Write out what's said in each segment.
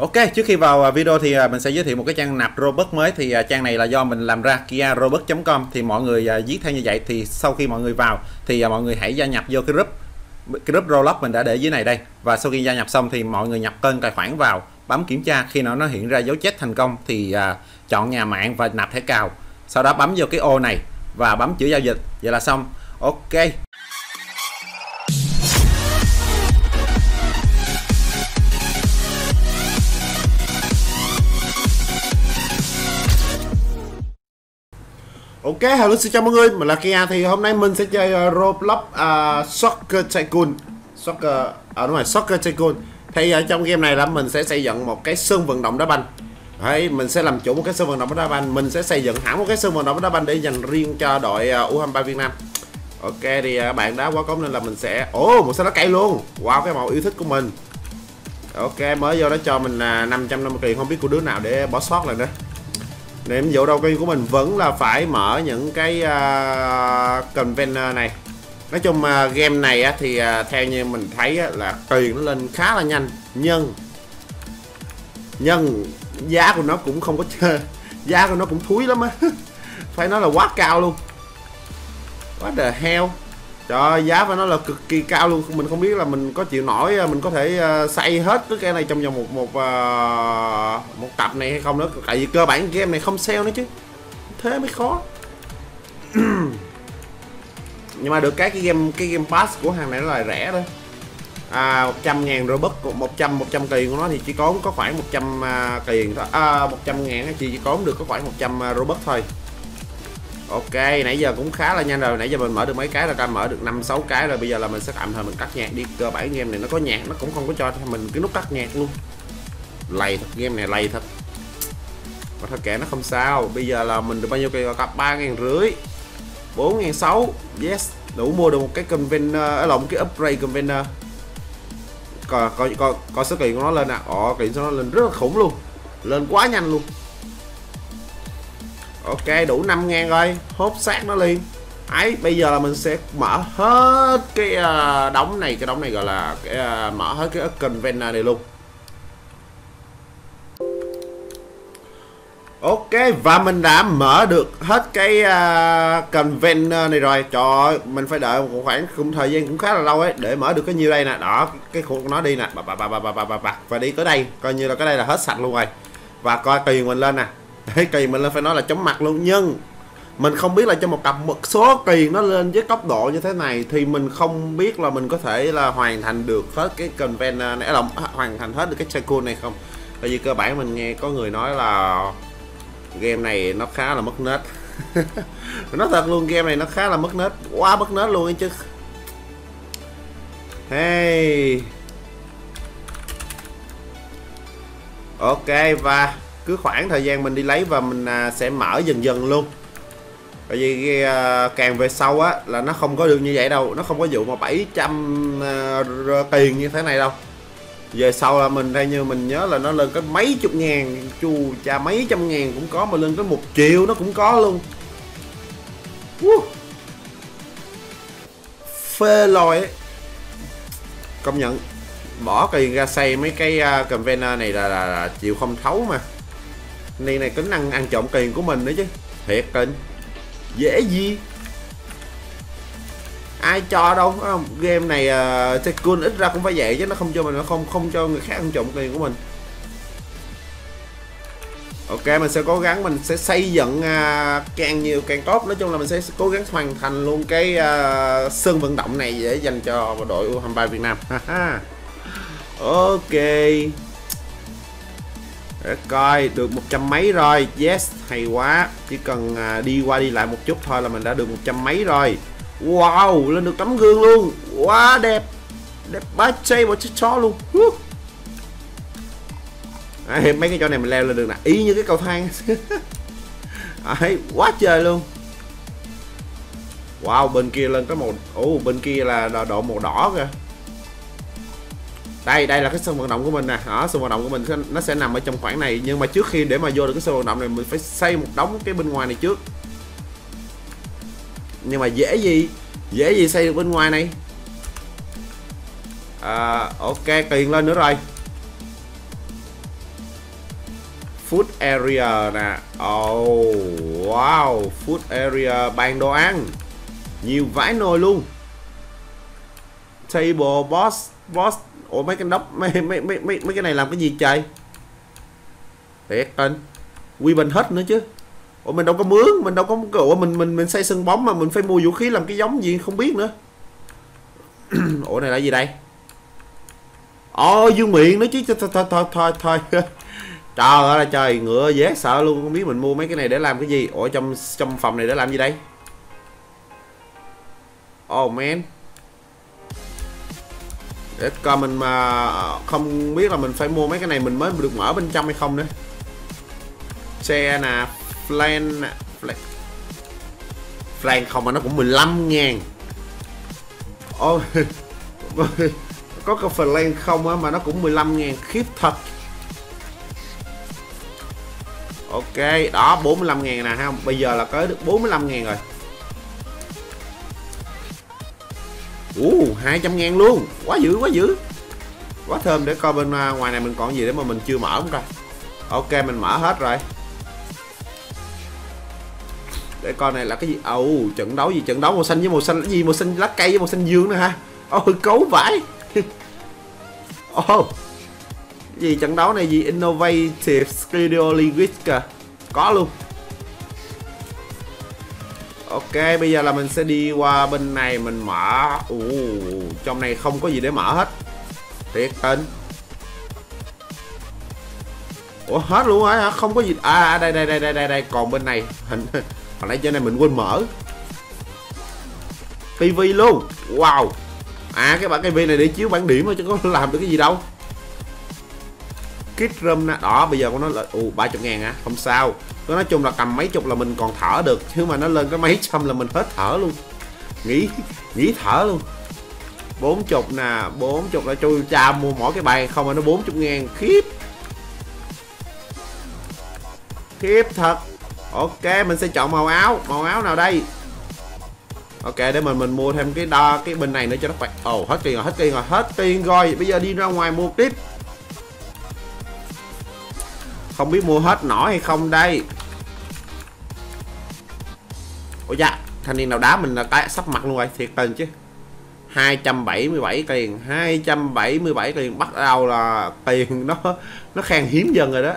Ok, trước khi vào video thì mình sẽ giới thiệu một cái trang nạp Robux mới. Thì trang này là do mình làm ra, kiarobux.com. Thì mọi người viết theo như vậy. Thì sau khi mọi người vào thì mọi người hãy gia nhập vô cái group Roblox mình đã để dưới này đây. Và sau khi gia nhập xong thì mọi người nhập tên tài khoản vào, bấm kiểm tra. Khi nó hiện ra dấu check thành công thì chọn nhà mạng và nạp thẻ cào. Sau đó bấm vô cái ô này và bấm chữ giao dịch. Vậy là xong. Ok. Ok, hello xin chào mọi người, mình là Kia. Thì hôm nay mình sẽ chơi Roblox Soccer Tycoon. Đúng rồi, Soccer Tycoon. Thì ở trong game này là mình sẽ xây dựng một cái sân vận động đá banh. Đấy, mình sẽ làm chủ một cái sân vận động đá banh. Mình sẽ xây dựng hẳn một cái sân vận động đá banh để dành riêng cho đội U23 Việt Nam. Ok, thì các bạn đá quá cống nên là mình sẽ... một xe lá cây luôn. Wow, cái màu yêu thích của mình. Ok, mới vô đó cho mình 550 tiền, không biết của đứa nào để bỏ sót lại nữa. Nhiệm vụ đầu tiên của mình vẫn là phải mở những cái container này. Nói chung game này thì theo như mình thấy là tiền nó lên khá là nhanh, nhưng giá của nó cũng không có giá của nó cũng thúi lắm á. Phải nói là quá cao luôn, quá the hell. Trời ơi, giá phải nói là cực kỳ cao luôn. Mình không biết là mình có chịu nổi mình có thể xây hết cái này trong vòng một tập này hay không nữa. Tại vì cơ bản game này không sale nữa chứ, thế mới khó. Nhưng mà được cái game pass của hàng này nó là rẻ thôi. 100.000 Robux, 100 tiền của nó thì chỉ có khoảng 100 tiền thôi. 100.000 chỉ có được có khoảng 100 Robux thôi. Ok, nãy giờ cũng khá là nhanh rồi. Nãy giờ mình mở được mấy cái, là ta mở được 5-6 cái rồi. Bây giờ là mình sẽ tạm thời mình cắt nhạc đi. Cơ bản game này nó có nhạc, nó cũng không có cho mình cái nút cắt nhạc luôn. Lầy thật, game này lầy thật. Mà thôi kệ, nó không sao. Bây giờ là mình được bao nhiêu tiền? Cặp 3.500, 4.600. Yes, đủ mua được một cái container, một cái upgrade container. Coi số tiền của nó lên nè. Tiền của nó lên rất là khủng luôn, lên quá nhanh luôn. Ok, đủ 5.000 rồi, hốt xác nó liền. Ấy, bây giờ là mình sẽ mở hết cái đống này. Cái đống này gọi là mở hết cái container này luôn. Ok, và mình đã mở được hết cái container này rồi. Trời ơi, mình phải đợi một khoảng thời gian cũng khá là lâu ấy để mở được cái nhiêu đây nè. Đó, cái khu của nó đi nè, và đi tới đây, coi như là cái đây là hết sạch luôn rồi. Và coi tiền mình lên nè. Đấy, tiền mình lên phải nói là chóng mặt luôn. Nhưng mình không biết là trong một cặp một số tiền nó lên với tốc độ như thế này thì mình không biết là mình có thể là hoàn thành được hết cái container này, là hoàn thành hết được cái tycoon này không. Tại vì cơ bản mình nghe có người nói là game này nó khá là mất nết. Nó thật luôn, game này nó khá là mất nết, quá mất nết luôn ấy chứ. Hey. Ok, và cứ khoảng thời gian mình đi lấy và mình sẽ mở dần dần luôn. Tại vì càng về sau á là nó không có được như vậy đâu. Nó không có vụ mà 700 tiền như thế này đâu. Về sau là mình theo như mình nhớ là nó lên cái mấy chục ngàn, chu cha mấy trăm ngàn cũng có, mà lên tới 1 triệu nó cũng có luôn. Phê lòi ấy. Công nhận bỏ tiền ra xây mấy cái container này là chịu không thấu mà. Này tính ăn trộm tiền của mình nữa chứ. Thiệt tình, dễ gì ai cho đâu, phải không? Game này Tycoon ít ra cũng phải vậy chứ, nó không cho mình, nó không cho người khác ăn trộm tiền của mình. Ok, mình sẽ cố gắng, mình sẽ xây dựng càng nhiều càng tốt. Nói chung là mình sẽ cố gắng hoàn thành luôn cái sân vận động này để dành cho đội U23 Việt Nam. Ok, để coi được 100 mấy rồi. Yes, hay quá. Chỉ cần đi qua đi lại một chút thôi là mình đã được 100 mấy rồi. Wow, lên được tấm gương luôn, quá đẹp, đẹp bá chay một chiếc chó luôn. Mấy cái chỗ này mình leo lên được nè, y như cái cầu thang. Quá trời luôn. Wow, bên kia lên cái màu, bên kia là độ màu đỏ kìa. Đây là cái sân vận động của mình nè. Sân vận động của mình nó sẽ nằm ở trong khoảng này. Nhưng mà trước khi để mà vô được cái sân vận động này mình phải xây một đống cái bên ngoài này trước. Nhưng mà dễ gì xây được bên ngoài này. Ok, tiền lên nữa rồi. Food area nè. Oh wow, food area bàn đồ ăn nhiều vãi nồi luôn. Table boss. Ủa mấy cái đốc mấy cái này làm cái gì trời? Thiệt tình quy bình hết nữa chứ. Ủa mình đâu có mướn, mình đâu có. Ủa mình xây sân bóng mà mình phải mua vũ khí làm cái giống gì không biết nữa. Ủa này là gì đây? Ồ dương miệng nữa chứ. Thôi trời ơi là trời, ngựa dễ sợ luôn. Không biết mình mua mấy cái này để làm cái gì. Ủa trong phòng này để làm gì đây? Oh man, để coi mình mà không biết là mình phải mua mấy cái này mình mới được mở bên trong hay không nữa. Xe nè, flan không mà nó cũng 15.000. Ôi có cái flan không á mà nó cũng 15.000, khiếp thật. Ok đó 45.000 nè ha, bây giờ là có được 45.000 rồi. 200.000 luôn, quá dữ, quá thơm. Để coi bên ngoài này mình còn gì để mà mình chưa mở không coi. Ok mình mở hết rồi. Để coi này là cái gì. Trận đấu gì, trận đấu màu xanh với màu xanh, cái gì màu xanh lá cây với màu xanh dương nữa hả? Cấu vãi. Gì trận đấu này gì, Innovative Studio Linguist kìa, có luôn. Ok bây giờ là mình sẽ đi qua bên này mình mở. Trong này không có gì để mở hết, thiệt tình. Ủa hết luôn hả? Không có gì. Đây còn bên này hồi nãy trên này mình quên mở tivi luôn. Wow, cái bản tivi này để chiếu bản điểm thôi chứ có làm được cái gì đâu. Kit room nè, đó bây giờ con nó là 30.000 hả? Không sao, nói chung là cầm mấy chục là mình còn thở được, chứ mà nó lên cái mấy trăm là mình hết thở luôn, nghỉ thở luôn. 40 nè, 40 là chui cha mua mỗi cái bài không mà nó 40.000, khiếp thật. Ok mình sẽ chọn màu áo nào đây? Ok để mình mua thêm cái bên này nữa cho nó khỏe. Hết tiền rồi, bây giờ đi ra ngoài mua tiếp. Không biết mua hết nổi hay không đây. Ôi dạ, thanh niên nào đá mình là cái sắp mặt luôn rồi, thiệt tình chứ. 277 tiền, 277 tiền, bắt đầu là tiền nó khan hiếm dần rồi đó.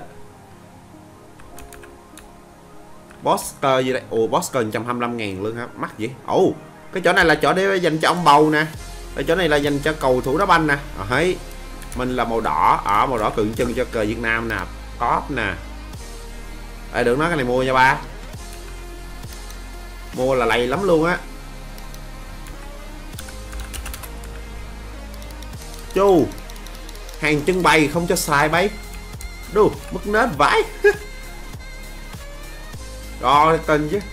Poster gì đây? Poster 125.000 luôn hả? Mắc gì? Cái chỗ này là chỗ để dành cho ông bầu nè. Cái chỗ này là dành cho cầu thủ đá banh nè. Thấy mình là màu đỏ, màu đỏ tượng trưng cho cờ Việt Nam nè, cóp nè. Đừng nói cái này mua nha ba. Mua là lầy lắm luôn á. Chu hàng trưng bày không cho xài bay. Đu mất nết vãi. Rồi tình chứ.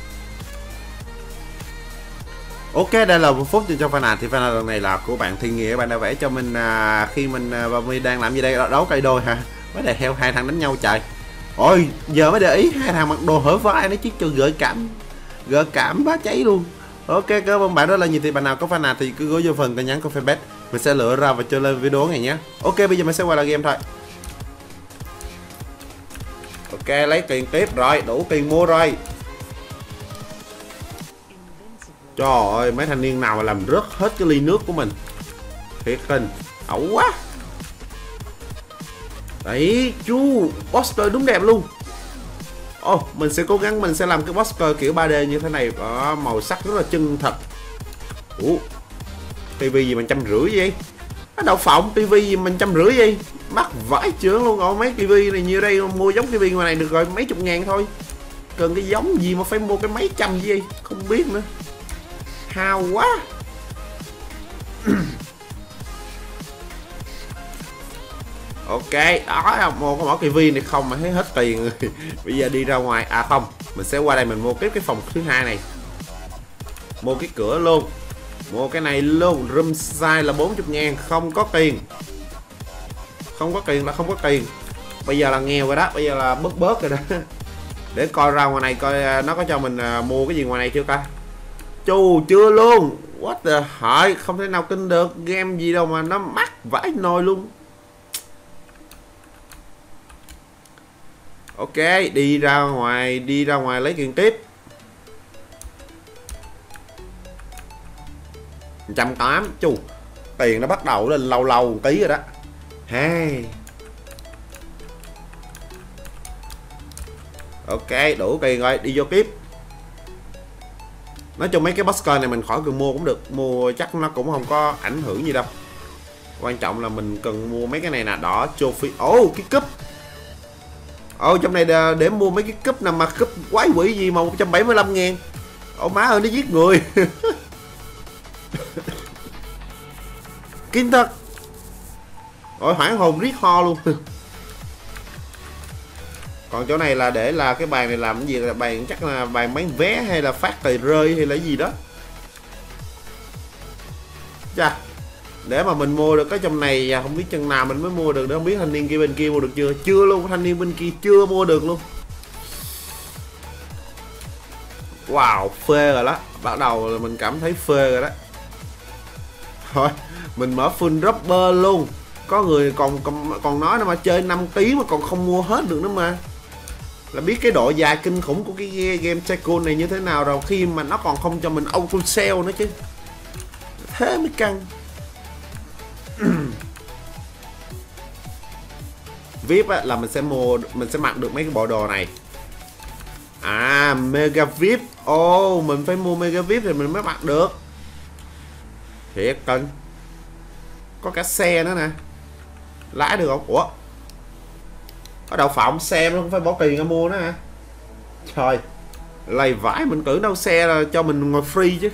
Ok đây là một phút cho fan nào. Thì fan lần này là của bạn Thiên Nghĩa, bạn đã vẽ cho mình khi mình và Mi đang làm gì đây, đấu cây đôi hả? Mới để theo hai thằng đánh nhau trời. Ôi giờ mới để ý hai thằng mặc đồ hở vai nó chứ cho gợi cảm bá cháy luôn. Ok cảm ơn bạn, đó là gì thì bạn nào có fan nào thì cứ gửi vô phần tin nhắn của fanpage, mình sẽ lựa ra và chơi lên video này nhé. Ok bây giờ mình sẽ quay lại game thôi. Ok lấy tiền tiếp rồi, đủ tiền mua rồi. Trời ơi mấy thanh niên nào mà làm rớt hết cái ly nước của mình, thiệt tình ẩu quá. Đấy chú poster đúng đẹp luôn. Mình sẽ cố gắng mình sẽ làm cái poster kiểu 3D như thế này, màu sắc rất là chân thật. Tivi gì mà 150 vậy? Đậu phộng tivi gì mình 150 vậy? Mắc vãi chưởng luôn. Mấy tivi này như đây mua giống tivi ngoài này được rồi mấy chục ngàn thôi. Cần cái giống gì mà phải mua cái mấy trăm gì vậy? Không biết nữa. Hao quá. Ok đó, mua có mỗi tivi này không mà thấy hết tiền rồi. Bây giờ đi ra ngoài, không, mình sẽ qua đây mình mua tiếp cái phòng thứ hai này, mua cái cửa luôn, mua cái này luôn. Room size là 40.000, không có tiền là không có tiền. Bây giờ là nghèo rồi đó, bây giờ là bớt rồi đó. Để coi ra ngoài này coi nó có cho mình mua cái gì ngoài này chưa coi. Chưa luôn. What the hell, không thể nào tin được, game gì đâu mà nó mắc vãi nồi luôn. Ok, đi ra ngoài lấy tiền tiếp. 180 chu. Tiền nó bắt đầu lên lâu một tí rồi đó. Hey. Ok, đủ tiền rồi, đi vô tiếp. Nói chung mấy cái boss coin này mình khỏi cần mua cũng được. Mua chắc nó cũng không có ảnh hưởng gì đâu. Quan trọng là mình cần mua mấy cái này nè. Đỏ, trophy. Ồ, cái cúp. Ồ, trong này để mua mấy cái cúp nằm mà cúp quái quỷ gì mà 175.000. Ồ má ơi, nó giết người. Kinh thật. Ôi, hoảng hồn riết ho luôn. Còn chỗ này là để là cái bàn này làm cái gì, là bàn chắc là bàn bán vé hay là phát tờ rơi hay là gì đó. Chà, để mà mình mua được cái trong này không biết chừng nào mình mới mua được, nữa không biết thanh niên kia bên kia mua được chưa. Chưa luôn, thanh niên bên kia chưa mua được luôn. Wow, phê rồi đó, bắt đầu là mình cảm thấy phê rồi đó. Thôi mình mở full dropper luôn. Có người còn nói nó mà chơi 5 tí mà còn không mua hết được nữa mà. Là biết cái độ dài kinh khủng của cái game Tycoon này như thế nào rồi, khi mà nó còn không cho mình auto sale nữa chứ. Thế mới căng. VIP á, là mình sẽ mặc được mấy cái bộ đồ này. À, Mega VIP. Ồ, mình phải mua Mega VIP thì mình mới mặc được. Thiệt cân. Có cả xe nữa nè. Lái được không? Ủa, có đậu phộng xe nó không phải bỏ tiền ra mua nữa hả? Trời, lầy vãi, mình tưởng đâu xe là cho mình ngồi free chứ.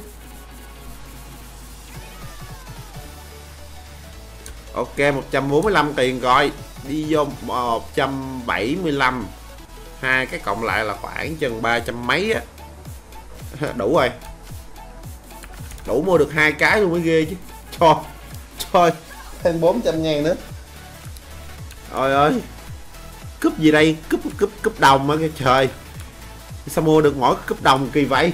Ok, 145 tiền rồi. Đi vô 175. Hai cái cộng lại là khoảng chừng 300 mấy á. Đủ rồi. Đủ mua được 2 cái luôn mới ghê chứ. Trời, thêm 400.000 nữa. Trời ơi, cúp gì đây? Cúp đồng á cái trời. Sao mua được mỗi cúp đồng kỳ vậy?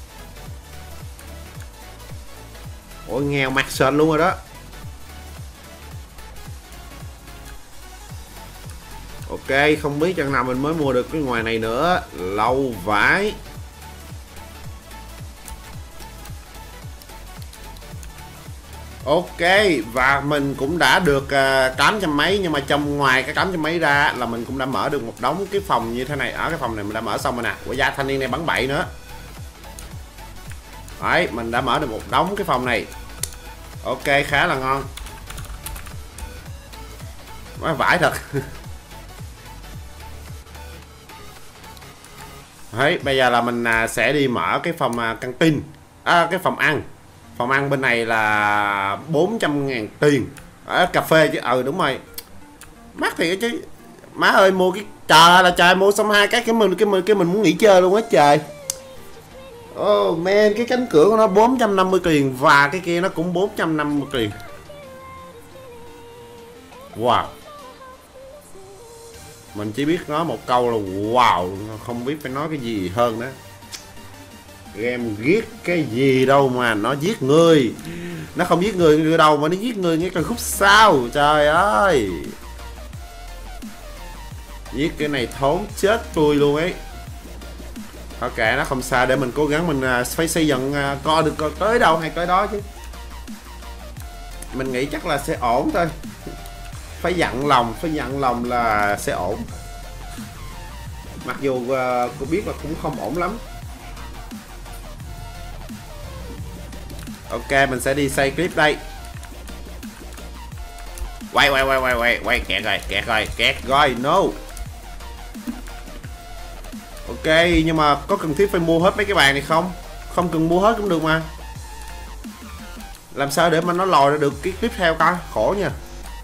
Ôi nghèo mặt sệt luôn rồi đó. Ok, không biết chừng nào mình mới mua được cái ngoài này nữa. Lâu vãi. Ok, và mình cũng đã được 800 mấy. Nhưng mà trong ngoài cái 800 mấy ra là mình cũng đã mở được một đống cái phòng như thế này. Ở cái phòng này mình đã mở xong rồi nè. Của gia thanh niên này bắn bậy nữa. Đấy, mình đã mở được một đống cái phòng này. Ok, khá là ngon. Má vãi thật. Đấy, bây giờ là mình sẽ đi mở cái phòng căng tin. Cái phòng ăn. Phòng ăn bên này là 400.000 tiền. Cà phê chứ, đúng rồi. Mắc thiệt chứ. Má ơi, mua cái trời là trời, mua xong 2 cái mình muốn nghỉ chơi luôn á trời. Oh man, cái cánh cửa của nó 450 tiền và cái kia nó cũng 450 tiền. Wow. Mình chỉ biết nói một câu là wow, không biết phải nói cái gì hơn đó. Game giết cái gì đâu mà nó giết người. Nó không giết người đâu mà nó giết người ngay cần khúc sau. Trời ơi, giết cái này thốn chết tôi luôn ấy. Ok, nó không sao, để mình cố gắng mình phải xây dựng coi được coi tới đâu hay tới đó chứ. Mình nghĩ chắc là sẽ ổn thôi. Phải dặn lòng là sẽ ổn. Mặc dù cô biết là cũng không ổn lắm. Ok, mình sẽ đi xây clip đây. Quay kẹt rồi, no. Ok, nhưng mà có cần thiết phải mua hết mấy cái bàn này không? Không cần mua hết cũng được mà. Làm sao để mà nó lòi ra được cái clip theo coi, khổ nha.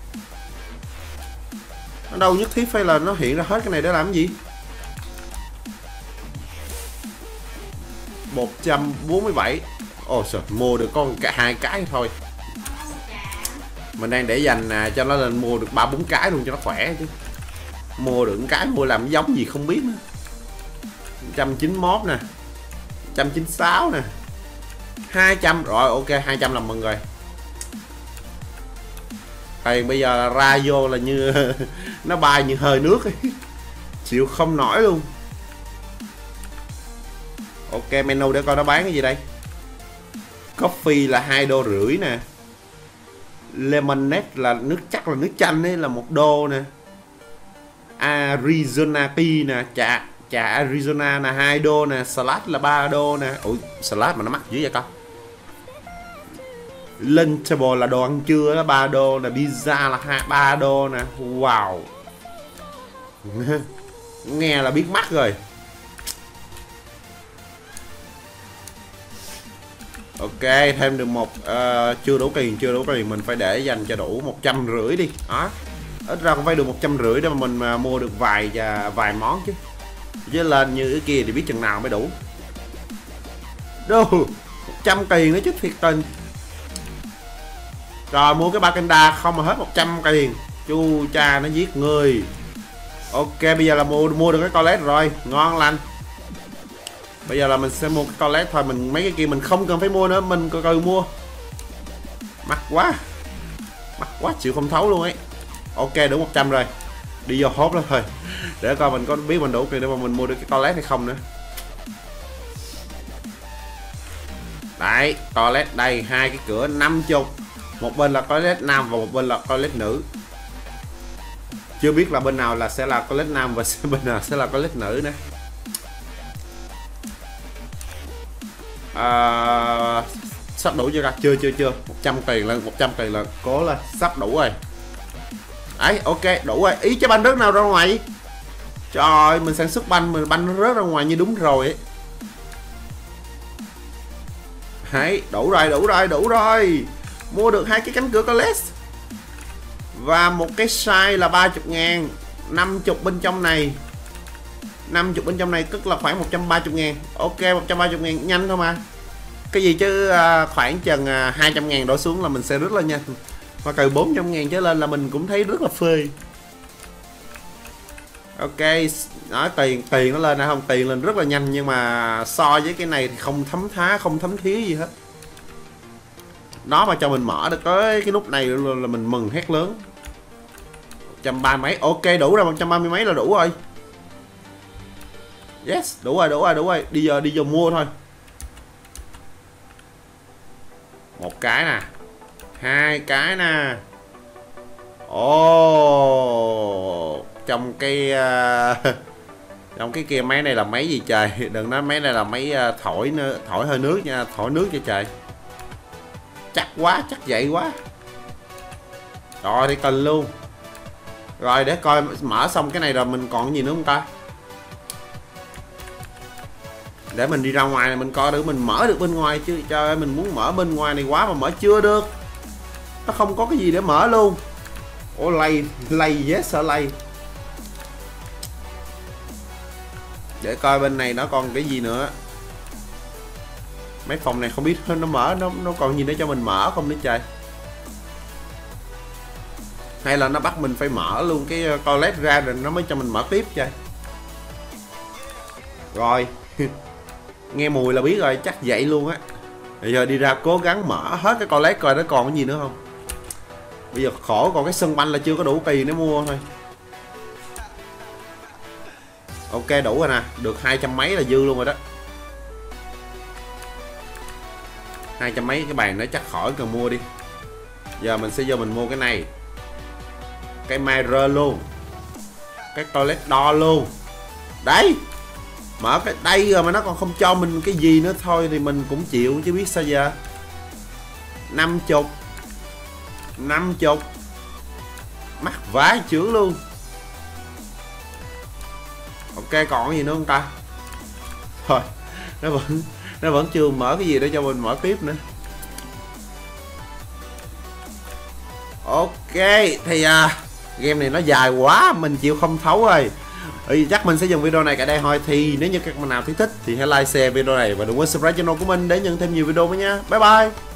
Nó đâu nhất thiết phải là nó hiện ra hết cái này để làm cái gì. 147. Ồ trời, mua được con cả 2 cái thôi. Mình đang để dành cho nó lên mua được 3-4 cái luôn cho nó khỏe chứ. Mua được cái mua làm giống gì không biết nữa. 191 nè, 196 nè, 200 rồi. Ok, 200 là mừng rồi. Thì bây giờ ra vô là như nó bay như hơi nước ấy. Chịu không nổi luôn. Ok, menu để coi nó bán cái gì đây. Coffee là $2.50 nè. Lemonade là nước, chắc là nước chanh ấy, là $1 nè. Arizona tea nè, trà Arizona là $2 nè. Salad là $3 nè. Ủa salad mà nó mắc dữ vậy con. Lunchable là đồ ăn trưa là $3 nè. Pizza là $3 nè. Wow. Nghe là biết mắc rồi. Ok, thêm được một chưa đủ tiền, mình phải để dành cho đủ 150 đi. Đó. Ít ra cũng phải được 150 để mà mình mua được vài món chứ. Chứ lên như cái kia thì biết chừng nào mới đủ. Đô, 100 tiền nữa chứ thiệt tình. Rồi mua cái Bakenda không mà hết 100 tiền. Chu cha nó giết người. Ok, bây giờ là mua được cái toilet rồi, ngon lành. Bây giờ là mình sẽ mua cái toilet thôi, mình mấy cái kia mình không cần phải mua nữa, mình coi mua. Mắc quá chịu không thấu luôn ấy. Ok, đủ 100 rồi. Đi vô hốt đó thôi. Để coi mình có biết mình đủ tiền để mà mình mua được cái toilet hay không nữa. Đấy, toilet đây, hai cái cửa 50. Một bên là toilet nam và một bên là toilet nữ. Chưa biết là bên nào là sẽ là toilet nam và bên nào sẽ là toilet nữ nữa. Sắp đủ chưa? Chưa 100 tiền lên, 100 tiền là cố lên, sắp đủ rồi. Ấy, ok, đủ rồi. Ý trái banh rớt nào ra ngoài. Trời ơi, mình sản xuất banh, banh nó rớt ra ngoài như đúng rồi ấy. Đấy, đủ rồi. Mua được hai cái cánh cửa toilet. Và một cái size là 30.000. 50 bên trong này. 50 bên trong này tức là khoảng 130.000. Ok, 130.000 nhanh thôi mà. Cái gì chứ khoảng chừng 200.000 đổ xuống là mình sẽ rất là nhanh. Và từ 400.000 trở lên là mình cũng thấy rất là phê. Ok, nói tiền nó lên hay không, tiền lên rất là nhanh. Nhưng mà so với cái này thì không thấm thá, không thấm thía gì hết. Nó mà cho mình mở được cái nút này là mình mừng hét lớn. 130 mấy, ok đủ rồi, 130 mấy là đủ rồi. Yes, đủ rồi. Đi vô mua thôi. Một cái nè, hai cái nè. Ồ, trong cái trong cái kia máy này là máy gì trời? Đừng nói máy này là máy thổi hơi nước nha, thổi nước cho trời. Chắc vậy quá. Rồi thì cần luôn. Rồi để coi mở xong cái này rồi mình còn gì nữa không ta? Để mình đi ra ngoài này mình coi được mình mở được bên ngoài chứ. Trời ơi, mình muốn mở bên ngoài này quá mà mở chưa được. Nó không có cái gì để mở luôn. Ủa lay yes sợ lay. Để coi bên này nó còn cái gì nữa. Mấy phòng này không biết nó mở nó còn gì để cho mình mở không nữa trời. Hay là nó bắt mình phải mở luôn cái toilet ra rồi nó mới cho mình mở tiếp trời. Rồi. Nghe mùi là biết rồi, chắc vậy luôn á. Bây giờ đi ra cố gắng mở hết cái toilet coi nó còn cái gì nữa không. Bây giờ khổ còn cái sân banh là chưa có đủ tiền để mua thôi. Ok đủ rồi nè, được 200 mấy là dư luôn rồi đó. 200 mấy cái bàn nó chắc khỏi cần mua đi. Giờ mình sẽ vô mình mua cái này. Cái mirror luôn. Cái toilet đo luôn. Đấy. Mở cái đây rồi mà nó còn không cho mình cái gì nữa thôi thì mình cũng chịu chứ biết sao giờ. 50. Mắc vái chữ luôn. Ok còn gì nữa không ta? Thôi nó vẫn chưa mở cái gì để cho mình mở tiếp nữa. Ok thì game này nó dài quá mình chịu không thấu rồi. Chắc mình sẽ dừng video này tại đây thôi. Thì nếu như các bạn nào thấy thích thì hãy like share video này và đừng quên subscribe channel của mình để nhận thêm nhiều video nữa nha. Bye bye.